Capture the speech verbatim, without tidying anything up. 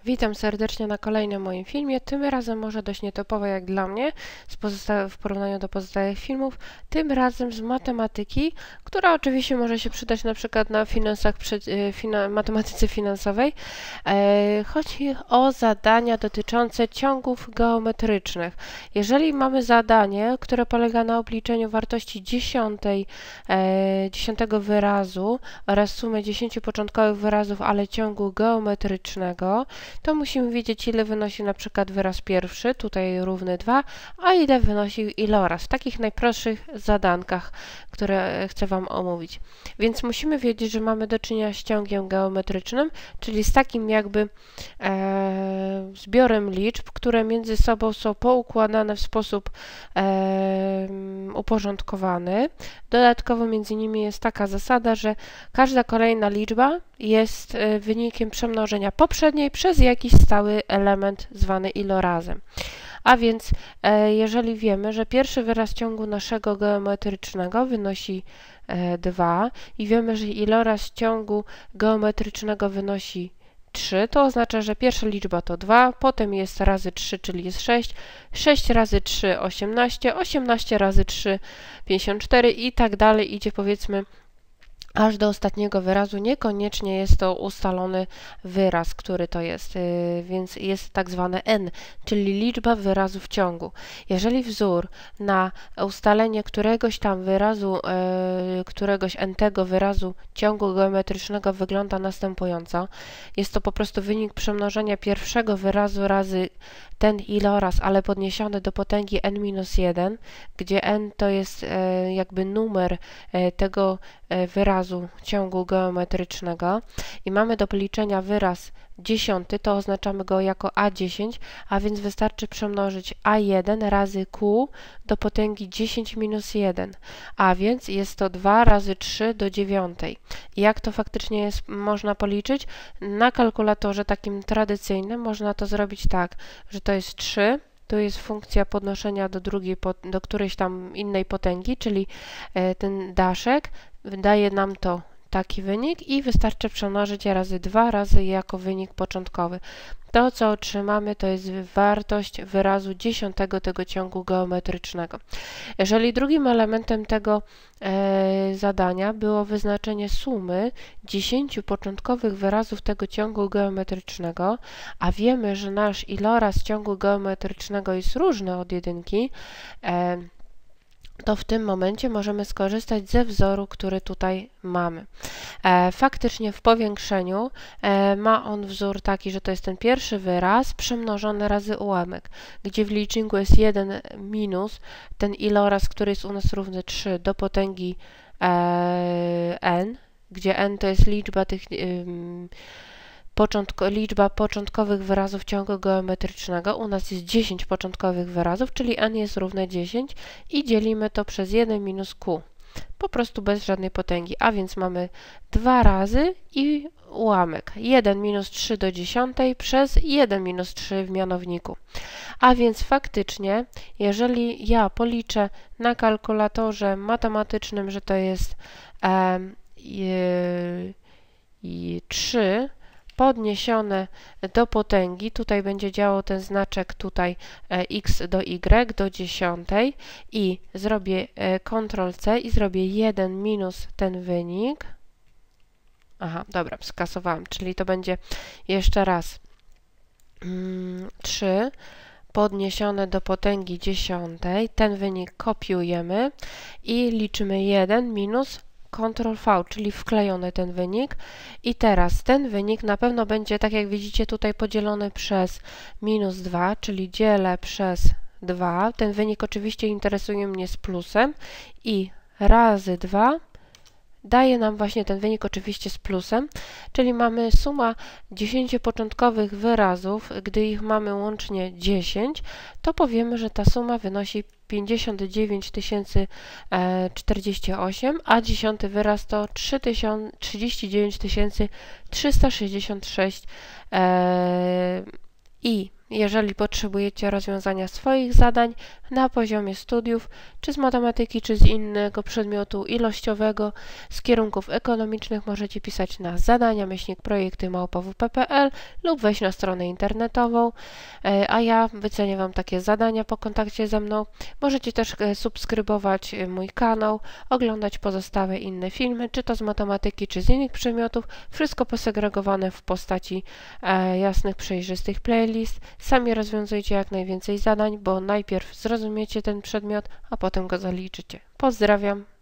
Witam serdecznie na kolejnym moim filmie, tym razem może dość nietypowo jak dla mnie z pozostałych, w porównaniu do pozostałych filmów, tym razem z matematyki, która oczywiście może się przydać na przykład na finansach, fina, matematyce finansowej. E, chodzi o zadania dotyczące ciągów geometrycznych. Jeżeli mamy zadanie, które polega na obliczeniu wartości dziesiątej, e, dziesiątego wyrazu oraz sumy dziesięciu początkowych wyrazów, ale ciągu geometrycznego, to musimy wiedzieć, ile wynosi na przykład wyraz pierwszy, tutaj równy dwa, a ile wynosi iloraz w takich najprostszych zadankach, które chcę Wam omówić. Więc musimy wiedzieć, że mamy do czynienia z ciągiem geometrycznym, czyli z takim jakby e, zbiorem liczb, które między sobą są poukładane w sposób e, uporządkowany. Dodatkowo między nimi jest taka zasada, że każda kolejna liczba jest wynikiem przemnożenia poprzedniej przez jakiś stały element zwany ilorazem. A więc e, jeżeli wiemy, że pierwszy wyraz ciągu naszego geometrycznego wynosi e, dwa i wiemy, że iloraz ciągu geometrycznego wynosi trzy, to oznacza, że pierwsza liczba to dwa, potem jest razy trzy, czyli jest sześć, sześć razy trzy, osiemnaście, osiemnaście razy trzy, pięćdziesiąt cztery i tak dalej idzie, powiedzmy, aż do ostatniego wyrazu. Niekoniecznie jest to ustalony wyraz, który to jest, yy, więc jest tak zwane n, czyli liczba wyrazów w ciągu. Jeżeli wzór na ustalenie któregoś tam wyrazu, yy, któregoś n-tego wyrazu ciągu geometrycznego wygląda następująco, jest to po prostu wynik przemnożenia pierwszego wyrazu razy ten iloraz, ale podniesiony do potęgi n minus jeden, gdzie n to jest e, jakby numer e, tego e, wyrazu ciągu geometrycznego i mamy do policzenia wyraz dziesiąty, to oznaczamy go jako a dziesięć, a więc wystarczy przemnożyć a jeden razy q do potęgi dziesięć minus jeden, a więc jest to dwa razy trzy do dziewiątej. I jak to faktycznie jest, można policzyć? Na kalkulatorze takim tradycyjnym można to zrobić tak, że to jest trzy, tu jest funkcja podnoszenia do drugiej, do którejś tam innej potęgi, czyli ten daszek daje nam to taki wynik i wystarczy przemnożyć razy dwa razy jako wynik początkowy. To, co otrzymamy, to jest wartość wyrazu dziesiątego tego ciągu geometrycznego. Jeżeli drugim elementem tego e, zadania było wyznaczenie sumy dziesięciu początkowych wyrazów tego ciągu geometrycznego, a wiemy, że nasz iloraz ciągu geometrycznego jest różny od jedynki, e, to w tym momencie możemy skorzystać ze wzoru, który tutaj mamy. E, faktycznie w powiększeniu e, ma on wzór taki, że to jest ten pierwszy wyraz przemnożony razy ułamek, gdzie w liczniku jest jeden minus ten iloraz, który jest u nas równy trzy do potęgi e, n, gdzie n to jest liczba tych ym, Początko, liczba początkowych wyrazów ciągu geometrycznego. U nas jest dziesięć początkowych wyrazów, czyli n jest równe dziesięć i dzielimy to przez jeden minus q. Po prostu bez żadnej potęgi, a więc mamy dwa razy i ułamek. jeden minus trzy do dziesiątej przez jeden minus trzy w mianowniku. A więc faktycznie, jeżeli ja policzę na kalkulatorze matematycznym, że to jest e, e, trzy, podniesione do potęgi, tutaj będzie działał ten znaczek tutaj e, x do y do dziesiątej i zrobię e, kontrol C i zrobię jeden minus ten wynik. Aha, dobra, skasowałam, czyli to będzie jeszcze raz mm, trzy podniesione do potęgi dziesiątej, ten wynik kopiujemy i liczymy jeden minus kontrol V, czyli wklejony ten wynik i teraz ten wynik na pewno będzie, tak jak widzicie tutaj, podzielony przez minus dwa, czyli dzielę przez dwa. Ten wynik oczywiście interesuje mnie z plusem i razy dwa daje nam właśnie ten wynik oczywiście z plusem, czyli mamy suma dziesięciu początkowych wyrazów, gdy ich mamy łącznie dziesięć, to powiemy, że ta suma wynosi pięćdziesiąt dziewięć tysięcy czterdzieści osiem, a dziesiąty wyraz to trzydzieści dziewięć tysięcy trzysta sześćdziesiąt sześć e, i Jeżeli potrzebujecie rozwiązania swoich zadań na poziomie studiów, czy z matematyki, czy z innego przedmiotu ilościowego, z kierunków ekonomicznych, możecie pisać na zadania myślnik projekty małpa w p kropka p l lub wejść na stronę internetową, a ja wycenię Wam takie zadania po kontakcie ze mną. Możecie też subskrybować mój kanał, oglądać pozostałe inne filmy, czy to z matematyki, czy z innych przedmiotów. Wszystko posegregowane w postaci jasnych, przejrzystych playlist. Sami rozwiązujcie jak najwięcej zadań, bo najpierw zrozumiecie ten przedmiot, a potem go zaliczycie. Pozdrawiam!